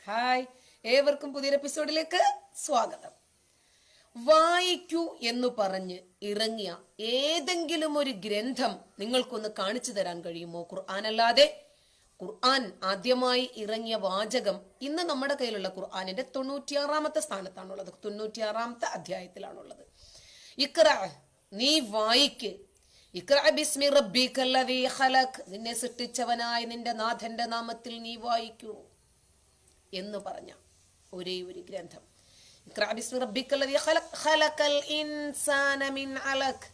Hi, ഏവർക്കും പുതിയൊരു എപ്പിസോഡിലേക്ക് സ്വാഗതം. വായിക്കൂ എന്ന് പറഞ്ഞ് ഇറങ്ങിയ ഏതെങ്കിലും ഒരു ഗ്രന്ഥം നിങ്ങൾക്കൊന്ന് കാണിച്ചു തരാൻ കഴിയുമോ? ഖുർആൻ അല്ലാതെ. ഖുർആൻ ആദ്യമായി ഇറങ്ങിയ വാചകം ഇന്ന് നമ്മുടെ കയ്യിലുള്ള ഖുർആനിന്റെ 96-ാമത്തെ സ്ഥാനത്താണുള്ളത്, 96-ാമത്തെ അധ്യായത്തിലാണുള്ളത്. ഇഖ്റ, നീ വായിക്ക്. ഇഖ്റ ബിസ്മി റബ്ബിക്കല്ലദീ ഖലഖ്, നിന്നെ സൃഷ്ടിച്ചവനായ നിന്റെ നാഥന്റെ നാമത്തിൽ നീ വായിക്കൂ എന്ന് പറഞ്ഞ ഒരേ ഒരു ഗ്രന്ഥം. ഇഖ്റ ബിസ്മി റബ്ബിക്കല്ലദീ ഖലഖ് ഖലഖൽ ഇൻസാന മിൻ അലഖ്,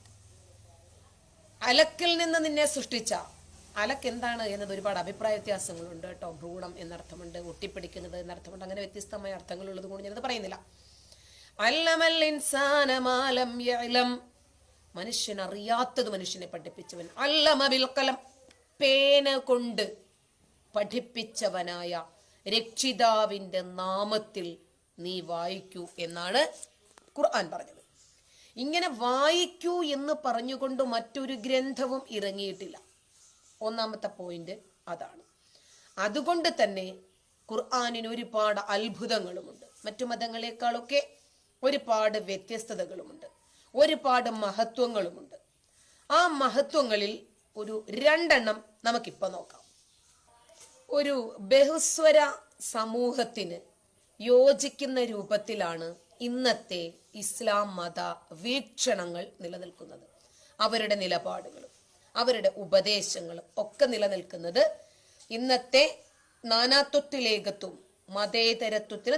അലക്കിൽ നിന്ന് നിന്നെ സൃഷ്ടിച്ച. അലക്ക് എന്താണ് എന്നത് ഒരുപാട് അഭിപ്രായ വ്യത്യാസങ്ങളുണ്ട് കേട്ടോ. ഭ്രൂണം എന്നർത്ഥമുണ്ട്, ഒട്ടിപ്പിടിക്കുന്നത് എന്നർത്ഥമുണ്ട്, അങ്ങനെ വ്യത്യസ്തമായ അർത്ഥങ്ങളുള്ളത് കൊണ്ട് ഞാനത് പറയുന്നില്ല. അല്ലമൽ ഇൻസാന മാ ലം യഅലം, മനുഷ്യൻ അറിയാത്തത് മനുഷ്യനെ പഠിപ്പിച്ചവൻ. അല്ലമ ബിൽ ഖലം, പേന കൊണ്ട് പഠിപ്പിച്ചവനായ രക്ഷിതാവിന്റെ നാമത്തിൽ നീ വായിക്കൂ എന്നാണ് ഖുർആൻ പറഞ്ഞത്. ഇങ്ങനെ വായിക്കൂ എന്ന് പറഞ്ഞുകൊണ്ട് മറ്റൊരു ഗ്രന്ഥവും ഇറങ്ങിയിട്ടില്ല. ഒന്നാമത്തെ പോയിന്റ് അതാണ്. അതുകൊണ്ട് തന്നെ ഖുർആനിന് ഒരുപാട് അത്ഭുതങ്ങളുമുണ്ട്, മറ്റു മതങ്ങളെക്കാളൊക്കെ ഒരുപാട് വ്യത്യസ്തതകളുമുണ്ട്, ഒരുപാട് മഹത്വങ്ങളുമുണ്ട്. ആ മഹത്വങ്ങളിൽ ഒരു രണ്ടെണ്ണം നമുക്കിപ്പോൾ നോക്കാം. ഒരു ബഹുസ്വര സമൂഹത്തിന് യോജിക്കുന്ന രൂപത്തിലാണ് ഇന്നത്തെ ഇസ്ലാം മത വീക്ഷണങ്ങൾ നിലനിൽക്കുന്നത്. അവരുടെ നിലപാടുകളും അവരുടെ ഉപദേശങ്ങളും ഒക്കെ നിലനിൽക്കുന്നത് ഇന്നത്തെ നാനാത്വത്തിലേകത്വം മതേതരത്വത്തിന്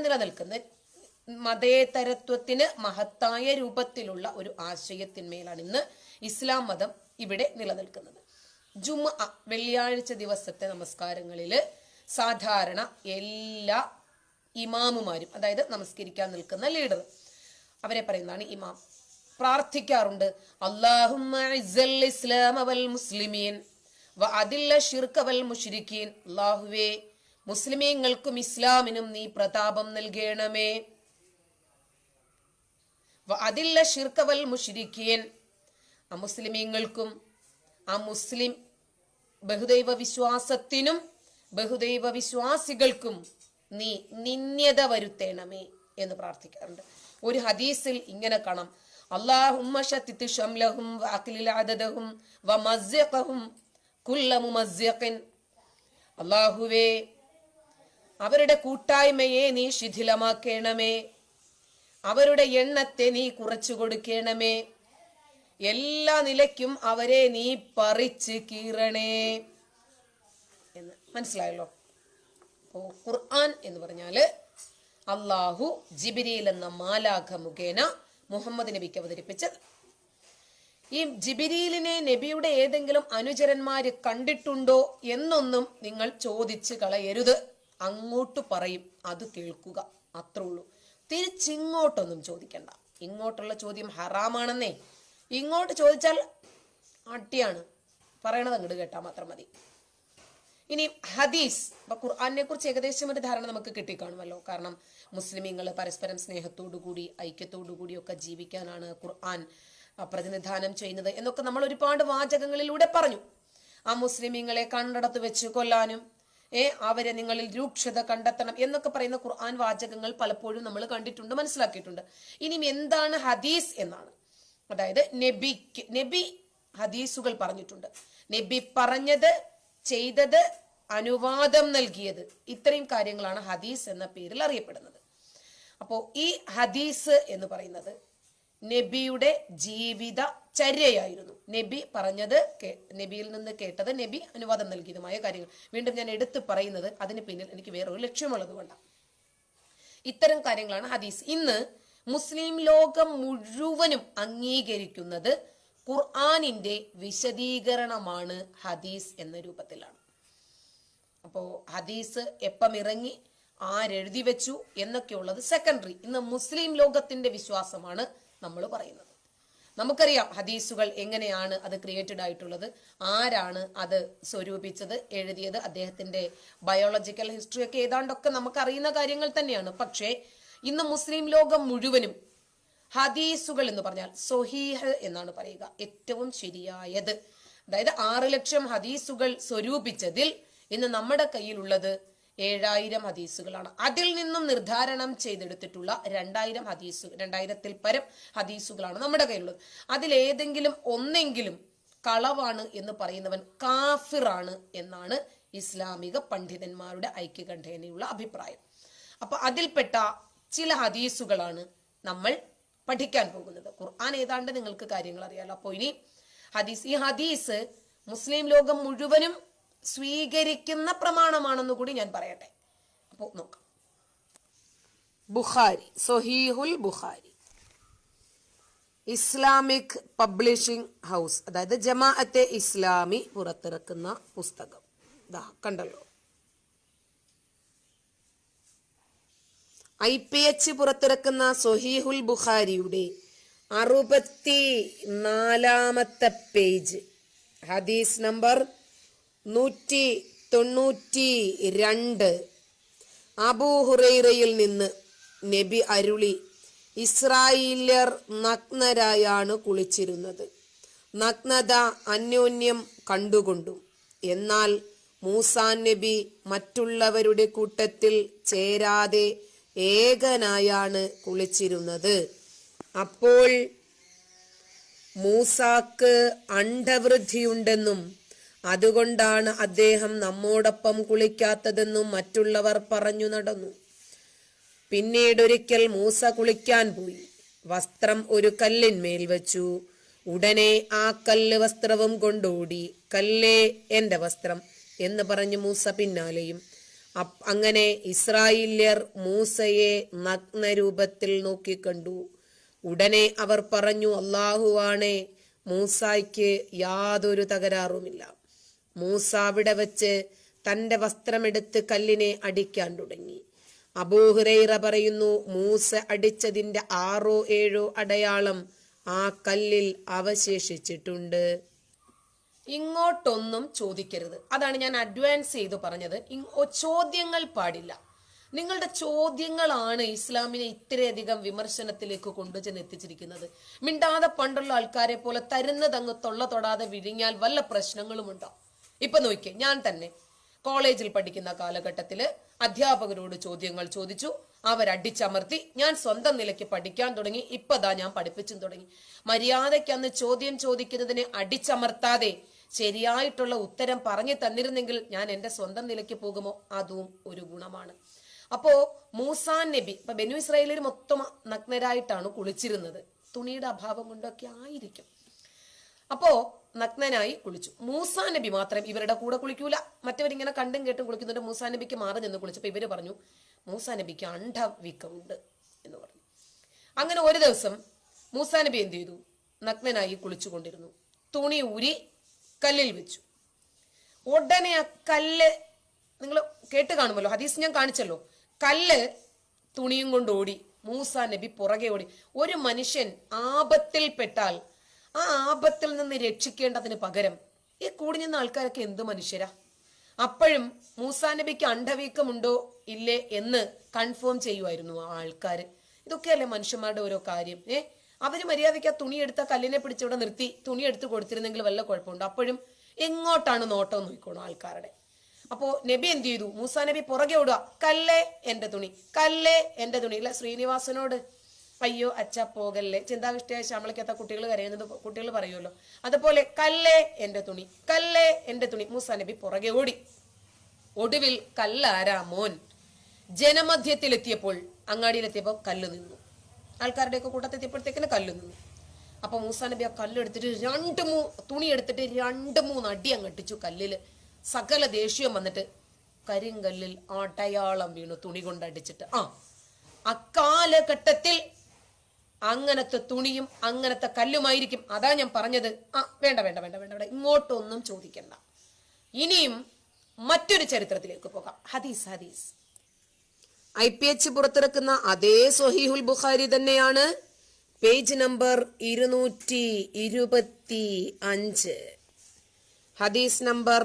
മതേതരത്വത്തിന് മഹത്തായ രൂപത്തിലുള്ള ഒരു ആശയത്തിന്മേലാണ് ഇന്ന് ഇസ്ലാം മതം ഇവിടെ നിലനിൽക്കുന്നത്. ജുമുഅ, വെള്ളിയാഴ്ച ദിവസത്തെ നമസ്കാരങ്ങളിൽ സാധാരണ എല്ലാ ഇമാമുമാരും, അതായത് നമസ്കരിക്കാൻ നിൽക്കുന്ന ലീഡർ, അവരെ പറയുന്നതാണ് ഇമാം, പ്രാർത്ഥിക്കാറുണ്ട്. അല്ലാഹുമ്മ ഇസ്സൽ ഇസ്ലാമ വൽ മുസ്ലിമീൻ വഅദില്ല ശിർക വൽ മുശ്രിക്കീൻ, അല്ലാഹുവേ മുസ്ലിമീങ്ങൾക്കും ഇസ്ലാമിനും നീ പ്രതാപം നൽകണമേ. വഅദില്ല ശിർക വൽ മുശ്രിക്കീൻ, അമുസ്ലിമീങ്ങൾക്കും ആ മുസ്ലിം ബഹുദൈവ വിശ്വാസത്തിനും ബഹുദൈവ വിശ്വാസികൾക്കും നീ നിന്യത വരുത്തേണമേ എന്ന് പ്രാർത്ഥിക്കാറുണ്ട്. ഒരു ഹദീസിൽ ഇങ്ങനെ കാണാം, അല്ലാഹുമ്മ ശത്തിത് ശംലഹും വഅഖ്ലിൽ അദദഹും വമസ്സഖഹും കുല്ല മുമസ്സഖിൻ, അല്ലാഹുവേ അവരുടെ കൂട്ടായ്മയെ നീ ശിഥിലമാക്കണമേ, അവരുടെ എണ്ണത്തെ നീ കുറച്ചു കൊടുക്കണമേ, എല്ലാ നിലയ്ക്കും അവരെ നീ പറിച്ച് കീറണേ എന്ന്. മനസ്സിലായല്ലോ? അപ്പോ ഖുർആൻ എന്ന് പറഞ്ഞാല് അള്ളാഹു ജിബ്രീൽ എന്ന മാലാഖ മുഖേന മുഹമ്മദ് നബിക്ക് അവതരിപ്പിച്ചത്. ഈ ജിബ്രീലിനെ നബിയുടെ ഏതെങ്കിലും അനുചരന്മാര് കണ്ടിട്ടുണ്ടോ എന്നൊന്നും നിങ്ങൾ ചോദിച്ചു കളയരുത്. അങ്ങോട്ട് പറയും, അത് കേൾക്കുക, അത്രേ ഉള്ളൂ. തിരിച്ചിങ്ങോട്ടൊന്നും ചോദിക്കണ്ട. ഇങ്ങോട്ടുള്ള ചോദ്യം ഹറാമാണെന്നേ. ഇങ്ങോട്ട് ചോദിച്ചാൽ അട്ടിയാണ്, പറയണത് അങ്ങോട്ട് കേട്ടാൽ മാത്രം മതി. ഇനി ഹദീസ്. അപ്പൊ ഖുർആനെ കുറിച്ച് ഏകദേശം ഒരു ധാരണ നമുക്ക് കിട്ടിക്കാണുമല്ലോ. കാരണം മുസ്ലിമീങ്ങൾ പരസ്പരം സ്നേഹത്തോടുകൂടി ഐക്യത്തോടുകൂടി ഒക്കെ ജീവിക്കാനാണ് ഖുർആൻ പ്രതിനിധാനം ചെയ്യുന്നത് എന്നൊക്കെ നമ്മൾ ഒരുപാട് വാചകങ്ങളിലൂടെ പറഞ്ഞു. ആ മുസ്ലിമീങ്ങളെ കണ്ടടത്ത് വെച്ച് കൊല്ലാനും അവരെ നിങ്ങളിൽ രൂക്ഷത കണ്ടെത്തണം എന്നൊക്കെ പറയുന്ന ഖുർആൻ വാചകങ്ങൾ പലപ്പോഴും നമ്മൾ കണ്ടിട്ടുണ്ട്, മനസ്സിലാക്കിയിട്ടുണ്ട്. ഇനി എന്താണ് ഹദീസ് എന്നാണ്. അതായത് നബി ഹദീസുകൾ പറഞ്ഞിട്ടുണ്ട്. നബി പറഞ്ഞത്, ചെയ്തത്, അനുവാദം നൽകിയത്, ഇത്രയും കാര്യങ്ങളാണ് ഹദീസ് എന്ന പേരിൽ അറിയപ്പെടുന്നത്. അപ്പോൾ ഈ ഹദീസ് എന്ന് പറയുന്നത് നബിയുടെ ജീവിത ചര്യയായിരുന്നു. നബി പറഞ്ഞത്, നബിയിൽ നിന്ന് കേട്ടത്, നബി അനുവാദം നൽകിയതുമായ കാര്യങ്ങൾ. വീണ്ടും ഞാൻ എടുത്തു പറയുന്നത് അതിന് പിന്നിൽ എനിക്ക് വേറൊരു ലക്ഷ്യമുള്ളത് കൊണ്ടാണ്. ഇത്തരം കാര്യങ്ങളാണ് ഹദീസ്. ഇന്ന് മുസ്ലിം ലോകം മുഴുവനും അംഗീകരിക്കുന്നത് ഖുർആനിന്റെ വിശദീകരണമാണ് ഹദീസ് എന്ന രൂപത്തിലാണ്. അപ്പോൾ ഹദീസ് എപ്പം ഇറങ്ങി, ആരെഴുതി വെച്ചു എന്നൊക്കെയുള്ളത് സെക്കൻഡറി. ഇന്ന് മുസ്ലിം ലോകത്തിന്റെ വിശ്വാസമാണ് നമ്മൾ പറയുന്നത്. നമുക്കറിയാം ഹദീസുകൾ എങ്ങനെയാണ് അത് ക്രിയേറ്റഡ് ആയിട്ടുള്ളത്, ആരാണ് അത് സ്വരൂപിച്ചത്, എഴുതിയത്, അദ്ദേഹത്തിന്റെ ബയോളജിക്കൽ ഹിസ്റ്ററി ഒക്കെ ഏതാണ്ടൊക്കെ നമുക്കറിയുന്ന കാര്യങ്ങൾ തന്നെയാണ്. പക്ഷേ ഇന്ന് മുസ്ലിം ലോകം മുഴുവനും ഹദീസുകൾ എന്ന് പറഞ്ഞാൽ സ്വഹീഹ് എന്നാണ് പറയുക, ഏറ്റവും ശരിയായത്. അതായത് 6 ലക്ഷം ഹദീസുകൾ സ്വരൂപിച്ചതിൽ ഇന്ന് നമ്മുടെ കയ്യിലുള്ളത് 7000 ഹദീസുകളാണ്. അതിൽ നിന്നും നിർദ്ധാരണം ചെയ്തെടുത്തിട്ടുള്ള 2000 പരം ഹദീസുകളാണ് നമ്മുടെ കയ്യിലുള്ളത്. അതിലേതെങ്കിലും ഒന്നെങ്കിലും കളവാണ് എന്ന് പറയുന്നവൻ കാഫിറാണ് എന്നാണ് ഇസ്ലാമിക പണ്ഡിതന്മാരുടെ ഐക്യകണ്ഠേനയുള്ള അഭിപ്രായം. അപ്പൊ അതിൽപ്പെട്ട ചില ഹദീസുകളാണ് നമ്മൾ പഠിക്കാൻ പോകുന്നത്. ഖുർആൻ ഏതാണ്ട് നിങ്ങൾക്ക് കാര്യങ്ങൾ അറിയാലോ. അപ്പോൾ ഇനി ഈ ഹദീസ് മുസ്ലിം ലോകം മുഴുവനും സ്വീകരിക്കുന്ന പ്രമാണമാണെന്ന് കൂടി ഞാൻ പറയട്ടെ. അപ്പോൾ നോക്കാം. ബുഖാരി, സഹീഹുൽ ബുഖാരി, ഇസ്ലാമിക് പബ്ലിഷിംഗ് ഹൗസ്, അതായത് ജമാഅത്തെ ഇസ്ലാമി പുറത്തിറക്കുന്ന പുസ്തകം. കണ്ടല്ലോ. IPH പുറത്തിറക്കുന്ന സഹീഹുൽ ബുഖാരിയുടെ 64-ാമത്തെ പേജ്, ഹദീസ് നമ്പർ 192. അബൂ ഹുറൈറയിൽ നിന്ന് നബി അരുളി, ഇസ്രായേല്യർ നഗ്നരായാണ് കുളിച്ചിരുന്നത്. നഗ്നത അന്യോന്യം കണ്ടുകൊണ്ടും. എന്നാൽ മൂസാ നബി മറ്റുള്ളവരുടെ കൂട്ടത്തിൽ ചേരാതെ ഏകനായാണ് കുളിച്ചിരുന്നത്. അപ്പോൾ മൂസാക്ക് അണ്ഡവൃദ്ധിയുണ്ടെന്നും അതുകൊണ്ടാണ് അദ്ദേഹം നമ്മോടൊപ്പം കുളിക്കാത്തതെന്നും മറ്റുള്ളവർ പറഞ്ഞു നടന്നു. പിന്നീടൊരിക്കൽ മൂസ കുളിക്കാൻ പോയി. വസ്ത്രം ഒരു കല്ലിന്മേൽ വെച്ചു. ഉടനെ ആ കല്ല് വസ്ത്രവും കൊണ്ടോടി. കല്ലേ എന്റെ വസ്ത്രം എന്ന് പറഞ്ഞു മൂസ പിന്നാലെയും. അങ്ങനെ ഇസ്രായേല്യർ മൂസയെ നഗ്നരൂപത്തിൽ നോക്കിക്കണ്ടു. ഉടനെ അവർ പറഞ്ഞു, അല്ലാഹുവാണേ, മൂസായ്ക്ക് യാതൊരു തകരാറുമില്ല. മൂസ അവിടെ വെച്ച് തന്റെ വസ്ത്രമെടുത്ത് കല്ലിനെ അടിക്കാൻ തുടങ്ങി. അബൂ ഹുറൈറ പറയുന്നു, മൂസ അടിച്ചതിന്റെ 6-7 അടയാളം ആ കല്ലിൽ അവശേഷിച്ചിട്ടുണ്ട്. ഇങ്ങോട്ടൊന്നും ചോദിക്കരുത്. അതാണ് ഞാൻ അഡ്വാൻസ് ചെയ്തു പറഞ്ഞത്. ചോദ്യങ്ങൾ പാടില്ല. നിങ്ങളുടെ ചോദ്യങ്ങളാണ് ഇസ്ലാമിനെ ഇത്രയധികം വിമർശനത്തിലേക്ക് കൊണ്ടുചെന്ന് എത്തിച്ചിരിക്കുന്നത്. മിണ്ടാതെ പണ്ടുള്ള ആൾക്കാരെ പോലെ തരുന്നതങ്ങ് തൊള്ള തൊടാതെ വിഴിഞ്ഞാൽ വല്ല പ്രശ്നങ്ങളുമുണ്ടോ? ഇപ്പൊ നോക്കിയേ, ഞാൻ തന്നെ കോളേജിൽ പഠിക്കുന്ന കാലഘട്ടത്തില് അധ്യാപകരോട് ചോദ്യങ്ങൾ ചോദിച്ചു. അവരടിച്ചമർത്തി. ഞാൻ സ്വന്തം നിലയ്ക്ക് പഠിക്കാൻ തുടങ്ങി. ഇപ്പതാ ഞാൻ പഠിപ്പിച്ചും തുടങ്ങി. മര്യാദയ്ക്ക് അന്ന് ചോദ്യം ചോദിക്കുന്നതിനെ അടിച്ചമർത്താതെ ശരിയായിട്ടുള്ള ഉത്തരം പറഞ്ഞു തന്നിരുന്നെങ്കിൽ ഞാൻ എന്റെ സ്വന്തം നിലയ്ക്ക് പോകുമോ? അതും ഒരു ഗുണമാണ്. അപ്പോ മൂസാ നബി, ഇപ്പൊ ബനു ഇസ്രായേലിൽ മൊത്തം നഗ്നരായിട്ടാണ് കുളിച്ചിരുന്നത്. തുണിയുടെ അഭാവം കൊണ്ടൊക്കെ ആയിരിക്കും. അപ്പോ നഗ്നനായി കുളിച്ചു. മൂസാ നബി മാത്രം ഇവരുടെ കൂടെ കുളിക്കൂല. മറ്റവരിങ്ങനെ കണ്ടും കേട്ടും കുളിക്കുന്നുണ്ട്. മൂസാ നബിക്ക് മാറി നിന്ന് കുളിച്ചപ്പോ ഇവര് പറഞ്ഞു, മൂസാ നബിക്ക് അണ്ഡവീക്കമുണ്ട് എന്ന് പറഞ്ഞു. അങ്ങനെ ഒരു ദിവസം മൂസാ നബി എന്ത് ചെയ്തു? നഗ്നനായി കുളിച്ചുകൊണ്ടിരുന്നു. തുണി ഊരി കല്ലിൽ വെച്ചു. ഉടനെ ആ കല്ല്, നിങ്ങൾ കേട്ട് കാണുമല്ലോ, ഹദീസ് ഞാൻ കാണിച്ചല്ലോ, കല്ല് തുണിയും കൊണ്ട് ഓടി. മൂസാ നബി പുറകെ ഓടി. ഒരു മനുഷ്യൻ ആപത്തിൽപ്പെട്ടാൽ ആ ആപത്തിൽ നിന്ന് രക്ഷിക്കേണ്ടതിന് പകരം ഈ കൂടി നിന്ന ആൾക്കാരൊക്കെ എന്ത് മനുഷ്യരാ? അപ്പോഴും മൂസാ നബിക്ക് അണ്ഡവീക്കമുണ്ടോ ഇല്ലേ എന്ന് കൺഫേം ചെയ്യുമായിരുന്നു ആ ആൾക്കാര്. ഇതൊക്കെയല്ലേ മനുഷ്യന്മാരുടെ ഓരോ കാര്യം. അവര് മര്യാദയ്ക്ക് ആ തുണി എടുത്ത കല്ലിനെ പിടിച്ചവിടെ നിർത്തി തുണി എടുത്ത് കൊടുത്തിരുന്നെങ്കിൽ വല്ല കുഴപ്പമുണ്ടോ? അപ്പോഴും എങ്ങോട്ടാണ് നോട്ടം നോക്കണം ആൾക്കാരുടെ. അപ്പോ നബി എന്ത് ചെയ്തു? മൂസാ നബി പുറകെ ഓടുക. കല്ലേ എന്റെ തുണി, കല്ലേ എന്റെ തുണി. ഇല്ല, ശ്രീനിവാസനോട് അയ്യോ അച്ഛ പോകല്ലേ, ചിന്താവിഷ്ടയായ ശ്യാമളയ്ക്കത്ത കുട്ടികൾ കരയുന്നത് കുട്ടികൾ പറയുമല്ലോ, അതുപോലെ കല്ലേ എന്റെ തുണി, കല്ലേ എന്റെ തുണി. മൂസാ നബി പുറകെ ഓടി. ഒടുവിൽ കല്ലാരാ മോൻ ജനമധ്യത്തിലെത്തിയപ്പോൾ, അങ്ങാടിയിലെത്തിയപ്പോൾ കല്ല് നിന്നു. ആൾക്കാരുടെയൊക്കെ കൂട്ടത്തെത്തിയപ്പോഴത്തേക്കിന് കല്ല് നിന്നു. അപ്പൊ മൂസാ നബി ആ കല്ലെടുത്തിട്ട് തുണി എടുത്തിട്ട് 2-3 അടി അങ്ങട്ടിച്ചു കല്ലില്. സകല ദേഷ്യം വന്നിട്ട് കരിങ്കല്ലിൽ അടയാളം വീണു, തുണി കൊണ്ടടിച്ചിട്ട്. അക്കാലഘട്ടത്തിൽ അങ്ങനത്തെ തുണിയും അങ്ങനത്തെ കല്ലുമായിരിക്കും. അതാ ഞാൻ പറഞ്ഞത്. വേണ്ട വേണ്ട വേണ്ട വേണ്ട വേണ്ട ഇങ്ങോട്ടൊന്നും ചോദിക്കണ്ട. ഇനിയും മറ്റൊരു ചരിത്രത്തിലേക്ക് പോകാം. ഹദീസ് IPH പുറത്തിറക്കുന്ന അതേ സ്വഹീഹുൽ ബുഖാരി തന്നെയാണ്. Page number 225. ഹദീസ് നമ്പർ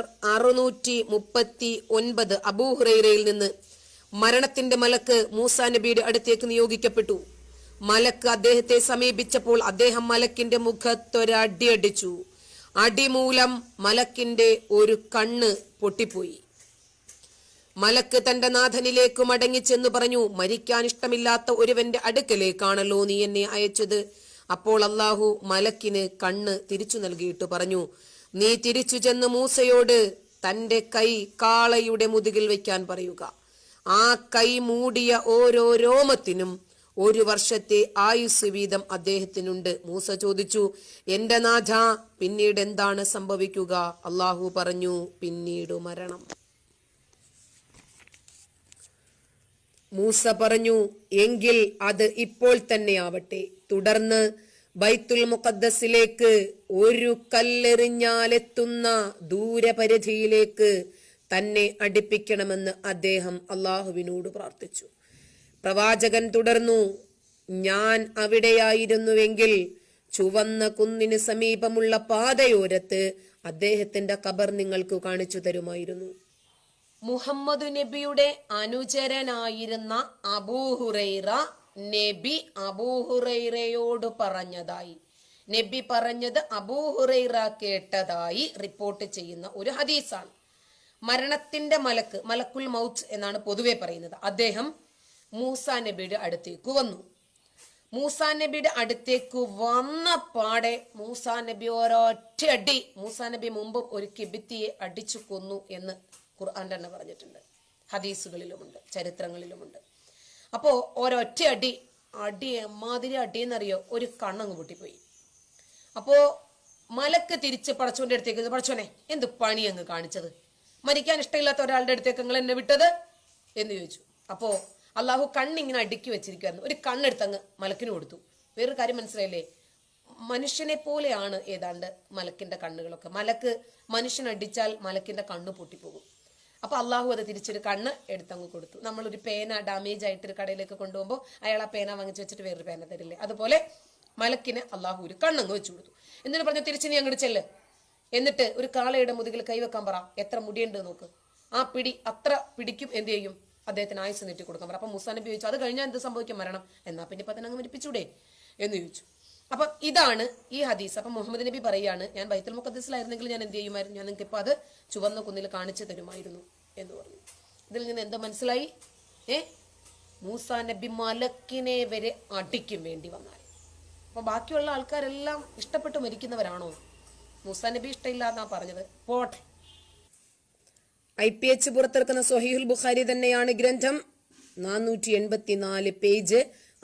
639. അബൂ ഹുറൈറയിൽ നിന്ന് മരണത്തിന്റെ മലക്ക് മൂസാ നബിയുടെ അടുത്തേക്ക് നിയോഗിക്കപ്പെട്ടു. മലക്ക് അദ്ദേഹത്തെ സമീപിച്ചപ്പോൾ അദ്ദേഹം മലക്കിന്റെ മുഖത്തൊരടി അടിച്ചു. അടിമൂലം മലക്കിന്റെ ഒരു കണ്ണ് പൊട്ടിപ്പോയി. മലക്ക് തന്റെ നാഥനിലേക്ക് മടങ്ങിച്ചെന്നു പറഞ്ഞു, മരിക്കാൻ ഇഷ്ടമില്ലാത്ത ഒരുവന്റെ അടുക്കലേക്കാണല്ലോ നീ എന്നെ അയച്ചത്. അപ്പോൾ അള്ളാഹു മലക്കിന് കണ്ണ് തിരിച്ചു നൽകിയിട്ട് പറഞ്ഞു, നീ തിരിച്ചു ചെന്ന് മൂസയോട് തന്റെ കൈ കാളയുടെ മുതുകിൽ വയ്ക്കാൻ പറയുക. ആ കൈ മൂടിയ ഓരോ രോമത്തിനും 1 വർഷത്തെ ആയുസ് വീതം അദ്ദേഹത്തിനുണ്ട്. മൂസ ചോദിച്ചു, എന്റെ നാഥ, പിന്നീട് എന്താണ് സംഭവിക്കുക? അള്ളാഹു പറഞ്ഞു, പിന്നീട് മരണം. മൂസ പറഞ്ഞു, എങ്കിൽ അത് ഇപ്പോൾ തന്നെ ആവട്ടെ. തുടർന്ന് ബൈത്തുൽ മുഖദ്ദസിലേക്ക് ഒരു കല്ലെറിഞ്ഞാലെത്തുന്ന ദൂരപരിധിയിലേക്ക് തന്നെ അടുപ്പിക്കണമെന്ന് അദ്ദേഹം അള്ളാഹുവിനോട് പ്രാർത്ഥിച്ചു. പ്രവാചകൻ തുടർന്നു, ഞാൻ അവിടെയായിരുന്നുവെങ്കിൽ ചുവന്ന കുന്നിന് സമീപമുള്ള പാതയോരത്ത് അദ്ദേഹത്തിന്റെ ഖബർ നിങ്ങൾക്ക് കാണിച്ചു തരുമായിരുന്നു. മുഹമ്മദ് നബിയുടെ അനുചരനായിരുന്ന അബൂഹുറൈറ നബി അബൂഹുറൈറയോട് പറഞ്ഞതായി, നബി പറഞ്ഞത് അബൂഹുറൈറ കേട്ടതായി റിപ്പോർട്ട് ചെയ്യുന്ന ഒരു ഹദീസാണ്. മരണത്തിന്റെ മലക്കുൽ മൗത്ത് എന്നാണ് പൊതുവെ പറയുന്നത്. അദ്ദേഹം മൂസാ നബിയുടെ അടുത്തേക്ക് വന്നു. മൂസാ നബിയുടെ അടുത്തേക്ക് വന്ന പാടെ മൂസാ നബി ഒരൊറ്റ അടി, മൂസാ നബി മുമ്പ് ഒരു കിബിത്തിയെ അടിച്ചു കൊന്നു എന്ന് ഖുർആൻ തന്നെ പറഞ്ഞിട്ടുണ്ട്, ഹദീസുകളിലുമുണ്ട്, ചരിത്രങ്ങളിലുമുണ്ട്. അപ്പോ ഒരൊറ്റ അടി എമ്മാതിരി അടിയെന്നറിയോ, ഒരു കണ്ണങ്ങ് പൊട്ടിപ്പോയി. അപ്പോ മലക്ക് തിരിച്ച് പടച്ചോന്റെ അടുത്തേക്ക്, പടച്ചോനെ എന്ത് പണി അങ്ങ് കാണിച്ചത്, മരിക്കാൻ ഇഷ്ടമില്ലാത്ത ഒരാളുടെ അടുത്തേക്ക് നിങ്ങൾ എന്നെ വിട്ടത് എന്ന് ചോദിച്ചു. അപ്പോ അള്ളാഹു കണ്ണിങ്ങനെ അടുക്കി വെച്ചിരിക്കുകയായിരുന്നു. ഒരു കണ്ണെടുത്തങ്ങ് മലക്കിന് കൊടുത്തു. വേറൊരു കാര്യം മനസ്സിലായില്ലേ, മനുഷ്യനെ പോലെയാണ് ഏതാണ്ട് മലക്കിന്റെ കണ്ണുകളൊക്കെ. മലക്ക് മനുഷ്യനടിച്ചാൽ മലക്കിന്റെ കണ്ണ് പൊട്ടിപ്പോകും. അപ്പൊ അള്ളാഹു അത് തിരിച്ചൊരു കണ്ണ് എടുത്തങ്ങ് കൊടുത്തു. നമ്മളൊരു പേന ഡാമേജ് ആയിട്ട് ഒരു കടയിലേക്ക് കൊണ്ടുപോകുമ്പോൾ അയാൾ ആ പേന വാങ്ങിച്ചു വെച്ചിട്ട് വേറൊരു പേന തരില്ലേ, അതുപോലെ മലക്കിന് അള്ളാഹു ഒരു കണ്ണങ്ങ് വെച്ചു കൊടുത്തു. എന്നിട്ട് പറഞ്ഞു, തിരിച്ചു നീ അങ്ങോട്ട് ചെല്ല്, എന്നിട്ട് ഒരു കാളയുടെ മുതുകിൽ കൈവെക്കാൻ പറ, എത്ര മുടിയുണ്ട് നോക്ക്, ആ പിടി അത്ര പിടിക്കും എന്ത് ചെയ്യും, അദ്ദേഹത്തിന് ആയുസ് നീട്ടി കൊടുക്കാൻ പറ. അപ്പൊ മൂസാ നബി ചോദിച്ചു, അത് കഴിഞ്ഞാൽ എന്ത് സംഭവിക്കും, മരണം, എന്നാ പിന്നെ ഇപ്പൊ തന്നെ അങ്ങ് മരിപ്പിച്ചൂടെ എന്ന് ചോദിച്ചു. അപ്പൊ ഇതാണ് ഈ ഹദീസ്. അപ്പൊ മുഹമ്മദ് നബി പറയാണ്, ഞാൻ ബൈത്തുൽ മുഖദ്ദസിലായിരുന്നെങ്കിൽ ഞാൻ എന്ത് ചെയ്യുമായിരുന്നു, ഞാൻ നിങ്ങൾക്ക് ഇപ്പൊ അത് ചുവന്ന കുന്നിൽ കാണിച്ചു തരുമായിരുന്നു എന്ന് പറഞ്ഞു. ഇതിൽ നിന്ന് എന്താ മനസ്സിലായി? മൂസാ നബി മലക്കിനെ വരെ അടിക്കും വേണ്ടി വന്നാൽ. അപ്പൊ ബാക്കിയുള്ള ആൾക്കാരെല്ലാം ഇഷ്ടപ്പെട്ട് മരിക്കുന്നവരാണോ? മൂസാ നബി ഇഷ്ടമില്ല എന്നാ പറഞ്ഞത്. പോട്ടെ. IPH പുറത്തിറക്കുന്ന സ്വഹീഹുൽ ബുഖാരി തന്നെയാണ് ഗ്രന്ഥം. 484 പേജ്,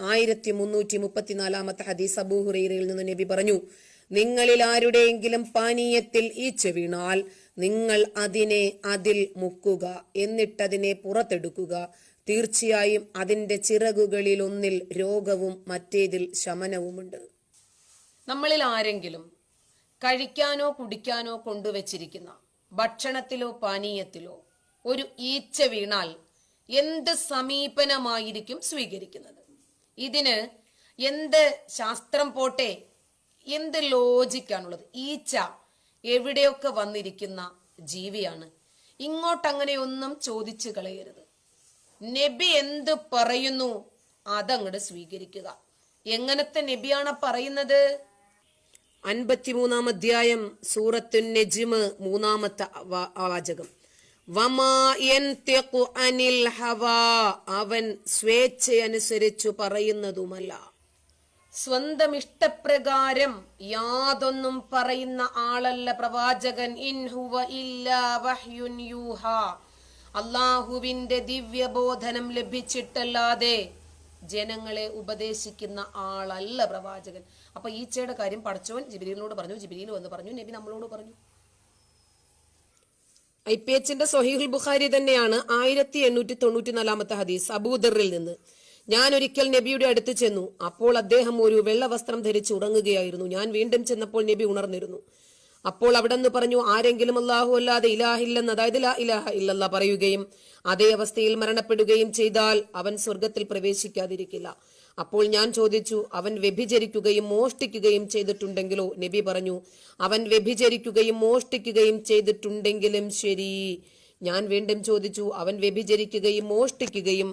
1334 ഹദീസ്. അബൂ ഹുറൈറയിൽ നിന്ന് നബി പറഞ്ഞു, നിങ്ങളിൽ ആരുടെയെങ്കിലും പാനീയത്തിൽ ഈച്ച വീണാൽ നിങ്ങൾ അതിൽ മുക്കുക, എന്നിട്ടതിനെ പുറത്തെടുക്കുക. തീർച്ചയായും അതിന്റെ ചിറകുകളിൽ ഒന്നിൽ രോഗവും മറ്റേതിൽ ശമനവുമുണ്ട്. നമ്മളിൽ ആരെങ്കിലും കഴിക്കാനോ കുടിക്കാനോ കൊണ്ടുവച്ചിരിക്കുന്ന ഭക്ഷണത്തിലോ പാനീയത്തിലോ ഒരു ഈച്ച വീണാൽ എന്ത് സമീപനമായിരിക്കും സ്വീകരിക്കുന്നത്? ഇതിന് എന്ത് ശാസ്ത്രം പോട്ടെ, എന്ത് ലോജിക്കാണുള്ളത്? ഈച്ച എവിടെയൊക്കെ വന്നിരിക്കുന്ന ജീവിയാണ്. ഇങ്ങോട്ടങ്ങനെയൊന്നും ചോദിച്ചു കളയരുത്. നബി എന്ത് പറയുന്നു അതങ്ങോട്ട് സ്വീകരിക്കുക. എങ്ങനത്തെ നബിയാണ് പറയുന്നത്? 53-ാം അധ്യായം സൂറത്തുൻ നജ്മ് 3-ാമത്തെ വാചകം, വമാ യൻതിഖു അനിൽ ഹവാ, അവൻ സ്വേച്ഛയനുസരിച്ചു പറയുന്നതുമല്ല. സ്വന്തം ഇഷ്ടപ്രകാരം യാതൊന്നും പറയുന്ന ആളല്ല പ്രവാചകൻ. ഇൻ ഹുവ ഇല്ലാ വഹ്യുൻ യൂഹാ, അള്ളാഹുവിന്റെ ദിവ്യബോധനം ലഭിച്ചിട്ടല്ലാതെ ജനങ്ങളെ ഉപദേശിക്കുന്ന ആളല്ല പ്രവാചകൻ. അപ്പൊ ഈച്ചയുടെ കാര്യം പടച്ചോൻ ജിബ്രീലിനോട് പറഞ്ഞു, ജിബ്രീൽ വന്ന് പറഞ്ഞു, നബി നമ്മളോട് പറഞ്ഞു. IPHന്റെ സ്വഹീഹുൽ ബുഖാരി തന്നെയാണ് 1894 ഹദീസ്. അബൂദറിൽ നിന്ന്, ഞാൻ ഒരിക്കൽ നബിയുടെ അടുത്ത് ചെന്നു. അപ്പോൾ അദ്ദേഹം ഒരു വെള്ള വസ്ത്രം ധരിച്ച് ഉറങ്ങുകയായിരുന്നു. ഞാൻ വീണ്ടും ചെന്നപ്പോൾ നബി ഉണർന്നിരുന്നു. അപ്പോൾ അവിടെ നിന്ന് പറഞ്ഞു, ആരെങ്കിലും അല്ലാഹു അല്ലാതെ ഇലാഹില്ലെന്ന്, അതായത് ലാ ഇലാഹ ഇല്ലല്ലാ പറയുകയും അതേ അവസ്ഥയിൽ മരണപ്പെടുകയും ചെയ്താൽ അവൻ സ്വർഗത്തിൽ പ്രവേശിക്കാതിരിക്കില്ല. അപ്പോൾ ഞാൻ ചോദിച്ചു, അവൻ വ്യഭിചരിക്കുകയും മോഷ്ടിക്കുകയും ചെയ്തിട്ടുണ്ടെങ്കിലോ? നബി പറഞ്ഞു, അവൻ വ്യഭിചരിക്കുകയും മോഷ്ടിക്കുകയും ചെയ്തിട്ടുണ്ടെങ്കിലും ശരി. ഞാൻ വീണ്ടും ചോദിച്ചു, അവൻ വ്യഭിചരിക്കുകയും മോഷ്ടിക്കുകയും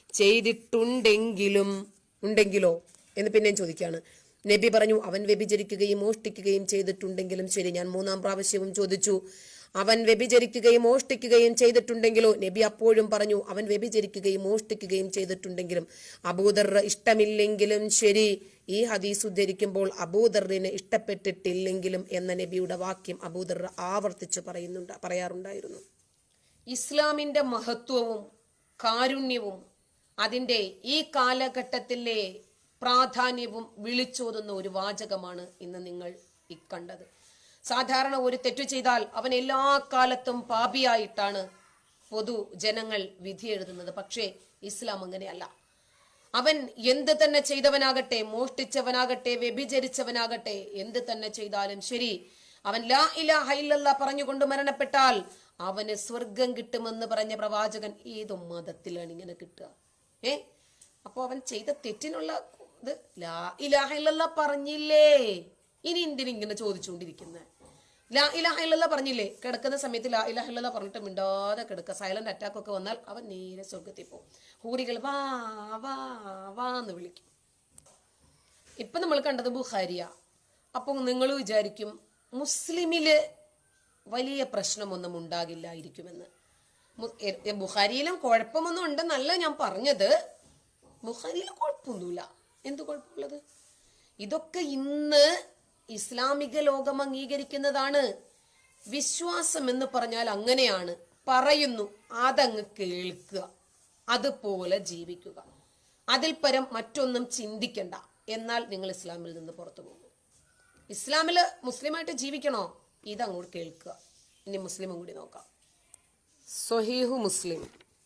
ചെയ്തിട്ടുണ്ടെങ്കിലോ എന്ന് പിന്നെയും ചോദിക്കുകയാണ്. നബി പറഞ്ഞു, അവൻ വ്യഭിചരിക്കുകയും മോഷ്ടിക്കുകയും ചെയ്തിട്ടുണ്ടെങ്കിലും ശരി. ഞാൻ 3-ാം പ്രാവശ്യവും ചോദിച്ചു, അവൻ വ്യഭിചരിക്കുകയും മോഷ്ടിക്കുകയും ചെയ്തിട്ടുണ്ടെങ്കിലോ? നബി അപ്പോഴും പറഞ്ഞു, അവൻ വ്യഭിചരിക്കുകയും മോഷ്ടിക്കുകയും ചെയ്തിട്ടുണ്ടെങ്കിലും അബൂദർ ഇഷ്ടമില്ലെങ്കിലും ശരി, ഈ ഹദീസ് ഉദ്ധരിക്കുമ്പോൾ അബൂദറിന് ഇഷ്ടപ്പെട്ടിട്ടില്ലെങ്കിലും എന്ന നബിയുടെ വാക്യം അബൂദർ ആവർത്തിച്ച് പറയാറുണ്ടായിരുന്നു. ഇസ്ലാമിന്റെ മഹത്വവും കാരുണ്യവും അതിൻ്റെ ഈ കാലഘട്ടത്തിലെ പ്രാധാന്യവും വിളിച്ചോതുന്ന ഒരു വാചകമാണ് ഇന്ന് നിങ്ങൾ കണ്ടത്. സാധാരണ ഒരു തെറ്റു ചെയ്താൽ അവൻ എല്ലാ കാലത്തും പാപിയായിട്ടാണ് പൊതുജനങ്ങൾ വിധി എഴുതുന്നത്. പക്ഷേ ഇസ്ലാം അങ്ങനെയല്ല. അവൻ എന്ത് തന്നെ ചെയ്തവനാകട്ടെ, മോഷ്ടിച്ചവനാകട്ടെ, വ്യഭിചരിച്ചവനാകട്ടെ, എന്ത് തന്നെ ചെയ്താലും ശരി, അവൻ ലാ ഇലാഹ ഇല്ലല്ലാഹ് പറഞ്ഞുകൊണ്ട് മരണപ്പെട്ടാൽ അവന് സ്വർഗം കിട്ടുമെന്ന് പറഞ്ഞ പ്രവാചകൻ ഏതോ മതത്തിലാണ് ഇങ്ങനെ കിട്ടുക? അപ്പൊ അവൻ ചെയ്ത തെറ്റിനുള്ള ഇത് ലാ ഇലാഹ ഇല്ലല്ലാഹ് പറഞ്ഞില്ലേ, ഇനി എന്തിനിങ്ങനെ ചോദിച്ചുകൊണ്ടിരിക്കുന്നത്? ലാ ഇലാഹ ഇല്ലല്ലാഹ് പറഞ്ഞില്ലേ, കിടക്കുന്ന സമയത്ത് ലാ ഇലാഹ ഇല്ലല്ലാഹ് പറഞ്ഞിട്ട് മിണ്ടാതെ കിടക്കുക. സൈലന്റ് അറ്റാക്ക് ഒക്കെ വന്നാൽ അവൻ നേരെ സ്വർഗത്തിൽ പോകും. ഹൂറികൾ വാ വാ വാ എന്ന് വിളിക്കും. ഇപ്പൊ നമ്മൾ കണ്ടത് ബുഖാരിയ. അപ്പൊ നിങ്ങൾ വിചാരിക്കും മുസ്ലിമില് വലിയ പ്രശ്നമൊന്നും ഉണ്ടാകില്ലായിരിക്കുമെന്ന്. ബുഖാരിയിലും കുഴപ്പമൊന്നും ഉണ്ടെന്നല്ല ഞാൻ പറഞ്ഞത്. ബുഖാരിയിൽ കുഴപ്പമൊന്നുമില്ല. എന്ത് കുഴപ്പമുള്ളത്? ഇതൊക്കെ ഇന്ന് ഇസ്ലാമിക ലോകം അംഗീകരിക്കുന്നതാണ്. വിശ്വാസം എന്ന് പറഞ്ഞാൽ അങ്ങനെയാണ്. പറയുന്നു, അതങ്ങ് കേൾക്കുക, അതുപോലെ ജീവിക്കുക, അതിൽ പരം മറ്റൊന്നും ചിന്തിക്കണ്ട. എന്നാൽ നിങ്ങൾ ഇസ്ലാമിൽ നിന്ന് പുറത്തു പോകും. ഇസ്ലാമില് മുസ്ലിമായിട്ട് ജീവിക്കണോ? ഇതങ്ങോട്ട് കേൾക്കുക. ഇനി മുസ്ലിമും കൂടി നോക്കാം. സ്വഹീഹു മുസ്ലിം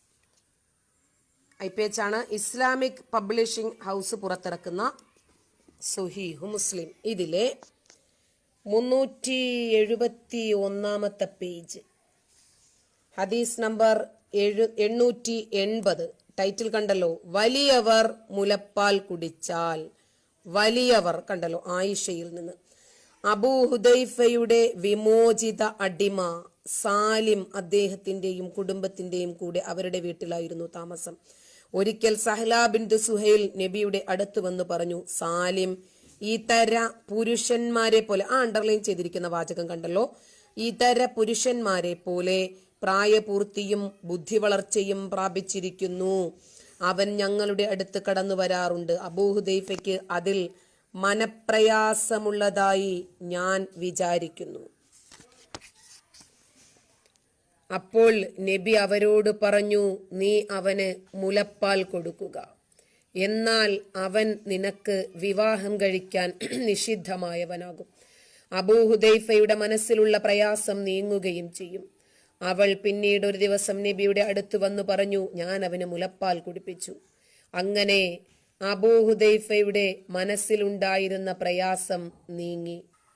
ഐപേജാണ് ഇസ്ലാമിക് പബ്ലിഷിംഗ് ഹൗസ് പുറത്തിറക്കുന്ന സ്വഹീഹു മുസ്ലിം. ഇതിലെ 371 പേജ്, ഹദീസ് നമ്പർ 880. ടൈറ്റിൽ കണ്ടല്ലോ, വലിയവർ മുലപ്പാൽ കുടിച്ചാൽ. വലിയവർ കണ്ടല്ലോ, ആയിഷയിൽ നിന്ന്. അബൂ ഹുദൈഫയുടെ വിമോചിത അടിമ സാലിം അദ്ദേഹത്തിന്റെയും കുടുംബത്തിന്റെയും കൂടെ അവരുടെ വീട്ടിലായിരുന്നു താമസം. ഒരിക്കൽ സഹ്ല ബിൻത് സുഹൈൽ നബിയുടെ അടുത്ത് വന്ന് പറഞ്ഞു, സാലിം ഇതര പുരുഷന്മാരെ പോലെ, അണ്ടർലൈൻ ചെയ്തിരിക്കുന്ന വാചകം കണ്ടല്ലോ, ഇതര പുരുഷന്മാരെ പോലെ പ്രായപൂർത്തിയും ബുദ്ധി വളർച്ചയും പ്രാപിച്ചിരിക്കുന്നു. അവൻ ഞങ്ങളുടെ അടുത്ത് കടന്നു വരാറുണ്ട്. അബൂ ഹുദൈഫയ്ക്ക് അതിൽ മനപ്രയാസമുള്ളതായി ഞാൻ വിചാരിക്കുന്നു. അപ്പോൾ നബി അവരോട് പറഞ്ഞു, നീ അവന് മുലപ്പാൽ കൊടുക്കുക, എന്നാൽ അവൻ നിനക്ക് വിവാഹം കഴിക്കാൻ നിഷിദ്ധമായവനാകും. അബൂ ഹുദൈഫയുടെ മനസ്സിലുള്ള പ്രയാസം നീങ്ങുകയും ചെയ്യും. അവൾ പിന്നീട് ഒരു ദിവസം നബിയുടെ അടുത്ത് വന്നു പറഞ്ഞു, ഞാൻ അവന് മുലപ്പാൽ കുടിപ്പിച്ചു. അങ്ങനെ അബൂ ഹുദൈഫയുടെ മനസ്സിലുണ്ടായിരുന്ന പ്രയാസം നീങ്ങി.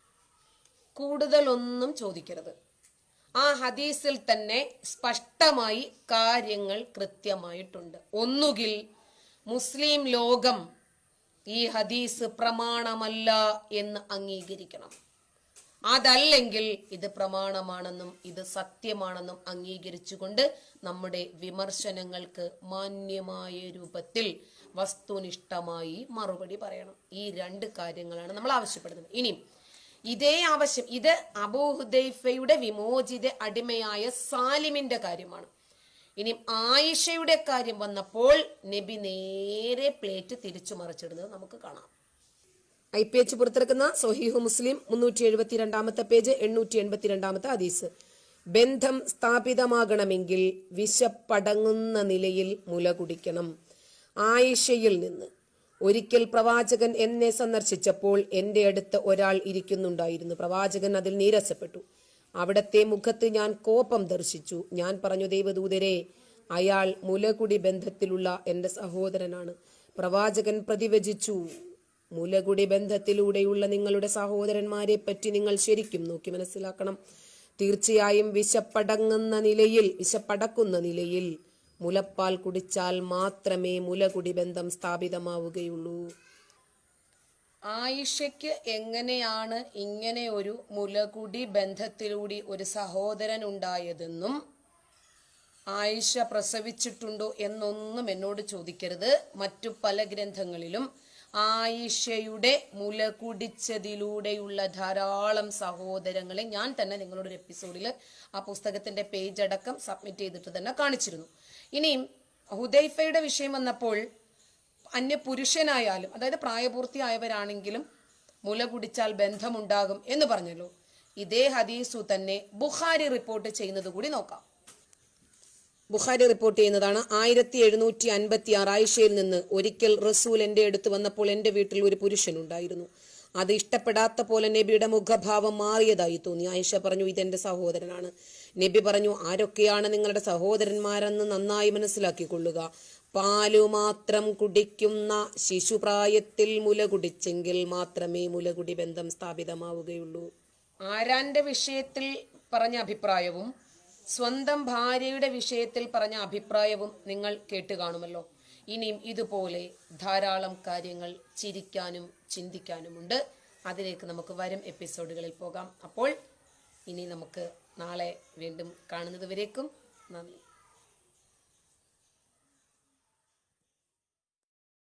കൂടുതൽ ഒന്നും ചോദിക്കരുത്. ആ ഹദീസിൽ തന്നെ സ്പഷ്ടമായി കാര്യങ്ങൾ കൃത്യമായിട്ടുണ്ട്. ഒന്നുകിൽ മുസ്ലിം ലോകം ഈ ഹദീസ് പ്രമാണമല്ല എന്ന് അംഗീകരിക്കണം, അതല്ലെങ്കിൽ ഇത് പ്രമാണമാണെന്നും ഇത് സത്യമാണെന്നും അംഗീകരിച്ചുകൊണ്ട് നമ്മുടെ വിമർശനങ്ങൾക്ക് മാന്യമായ രൂപത്തിൽ വസ്തുനിഷ്ഠമായി മറുപടി പറയണം. ഈ രണ്ട് കാര്യങ്ങളാണ് നമ്മൾ ആവശ്യപ്പെടുന്നത്. ഇനി ഇതേ ആവശ്യം, ഇത് അബൂ ഹുദൈഫയുടെ വിമോചിത അടിമയായ സാലിമിന്റെ കാര്യമാണ്. ഇനി ആയിഷയുടെ കാര്യം വന്നപ്പോൾ നബി നേരെ പ്ലേറ്റ് തിരിച്ചു മറിച്ചിടുന്നത് നമുക്ക് കാണാം. ഐപിഎച്ച് പുറത്തിറക്കുന്ന സ്വഹീഹു മുസ്ലിം 372 പേജ്, 882 ഹദീസ്. ബന്ധം സ്ഥാപിതമാകണമെങ്കിൽ വിശപ്പടങ്ങുന്ന നിലയിൽ മുല കുടിക്കണം. ആയിഷയിൽ നിന്ന്, ഒരിക്കൽ പ്രവാചകൻ എന്നെ സന്ദർശിച്ചപ്പോൾ എന്റെ അടുത്ത് ഒരാൾ ഇരിക്കുന്നുണ്ടായിരുന്നു. പ്രവാചകൻ അതിൽ നീരസപ്പെട്ടു. അവിടത്തെ മുഖത്ത് ഞാൻ കോപം ദർശിച്ചു. ഞാൻ പറഞ്ഞു, ദൈവദൂതരെ, അയാൾ മുലകുടി ബന്ധത്തിലുള്ള എന്റെ സഹോദരനാണ്. പ്രവാചകൻ പ്രതിവചിച്ചു, മുലകുടി ബന്ധത്തിലൂടെയുള്ള നിങ്ങളുടെ സഹോദരന്മാരെ പറ്റി നിങ്ങൾ ശരിക്കും നോക്കി മനസ്സിലാക്കണം. തീർച്ചയായും വിശപ്പടക്കുന്ന നിലയിൽ മുലപ്പാൽ കുടിച്ചാൽ മാത്രമേ മുലകുടി ബന്ധം സ്ഥാപിതമാവുകയുള്ളൂ. ആയിഷയ്ക്ക് എങ്ങനെയാണ് ഇങ്ങനെ ഒരു മുലകുടി ബന്ധത്തിലൂടെ ഒരു സഹോദരൻ ഉണ്ടായതെന്നും ആയിഷ പ്രസവിച്ചിട്ടുണ്ടോ എന്നൊന്നും എന്നോട് ചോദിക്കരുത്. മറ്റു പല ഗ്രന്ഥങ്ങളിലും ആയിഷയുടെ മുല കുടിച്ചതിലൂടെയുള്ള ധാരാളം സഹോദരങ്ങളെ ഞാൻ തന്നെ നിങ്ങളോടൊരു എപ്പിസോഡിൽ ആ പുസ്തകത്തിന്റെ പേജ് അടക്കം സബ്മിറ്റ് ചെയ്തിട്ട് തന്നെ കാണിച്ചിരുന്നു. ഇനിയും ഹുദൈഫയുടെ വിഷയം വന്നപ്പോൾ അന്യ പുരുഷനായാലും, അതായത് പ്രായപൂർത്തിയായവരാണെങ്കിലും മുല കുടിച്ചാൽ ബന്ധമുണ്ടാകും എന്ന് പറഞ്ഞല്ലോ. ഇതേ ഹദീസു തന്നെ ബുഖാരി റിപ്പോർട്ട് ചെയ്യുന്നത് കൂടി നോക്കാം. ബുഖാരി റിപ്പോർട്ട് ചെയ്യുന്നതാണ് 1756 ആയിഷയിൽ നിന്ന്, ഒരിക്കൽ റസൂൽ എന്റെ അടുത്ത് വന്നപ്പോൾ എന്റെ വീട്ടിൽ ഒരു പുരുഷനുണ്ടായിരുന്നു. അത് ഇഷ്ടപ്പെടാത്ത പോലെ നബിയുടെ മുഖഭാവം മാറിയതായി തോന്നി. ആയിഷ പറഞ്ഞു, ഇതെന്റെ സഹോദരനാണ്. നബി പറഞ്ഞു, ആരൊക്കെയാണ് നിങ്ങളുടെ സഹോദരന്മാരെന്ന് നന്നായി മനസ്സിലാക്കിക്കൊള്ളുക. പാലു മാത്രം കുടിക്കുന്ന ശിശുപ്രായത്തിൽ മുല കുടിച്ചെങ്കിൽ മാത്രമേ മുലകുടി ബന്ധം സ്ഥാപിതമാവുകയുള്ളൂ. ആരാന്റെ വിഷയത്തിൽ പറഞ്ഞ അഭിപ്രായവും സ്വന്തം ഭാര്യയുടെ വിഷയത്തിൽ പറഞ്ഞ അഭിപ്രായവും നിങ്ങൾ കേട്ട് കാണുമല്ലോ. ഇനിയും ഇതുപോലെ ധാരാളം കാര്യങ്ങൾ ചിരിക്കാനും ചിന്തിക്കാനുമുണ്ട്. അതിലേക്ക് നമുക്ക് വരും എപ്പിസോഡുകളിൽ പോകാം. അപ്പോൾ ഇനി നമുക്ക് നാളെ വീണ്ടും കാണുന്നത് വരേക്കും നന്ദി.